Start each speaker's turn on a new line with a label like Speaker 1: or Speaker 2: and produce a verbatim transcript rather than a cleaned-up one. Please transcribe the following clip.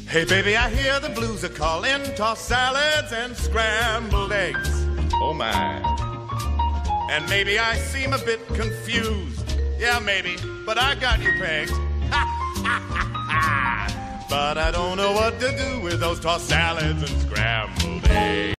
Speaker 1: Hey, baby, I hear the blues are calling, tossed salads and scrambled eggs. Oh, my. And maybe I seem a bit confused. Yeah, maybe, but I got you pegged. But I don't know what to do with those tossed salads and scrambled eggs.